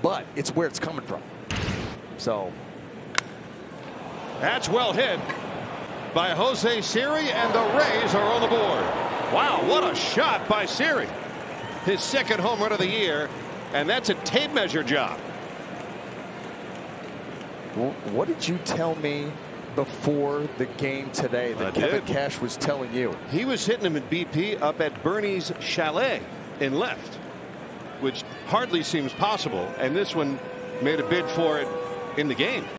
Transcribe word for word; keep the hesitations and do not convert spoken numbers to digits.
but it's where it's coming from. So that's well hit by Jose Siri, and the Rays are on the board. Wow, what a shot by Siri. His second home run of the year, and that's a tape measure job. What did you tell me before the game today that I Kevin did. Cash was telling you? He was hitting him at B P up at Bernie's Chalet in left, which hardly seems possible, and this one made a bid for it in the game.